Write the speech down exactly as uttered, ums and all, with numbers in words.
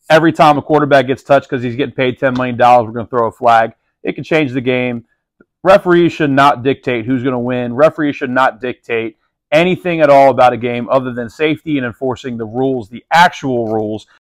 every time a quarterback gets touched because he's getting paid ten million dollars, we're going to throw a flag. It can change the game. Referees should not dictate who's going to win. Referees should not dictate anything at all about a game other than safety and enforcing the rules, the actual rules,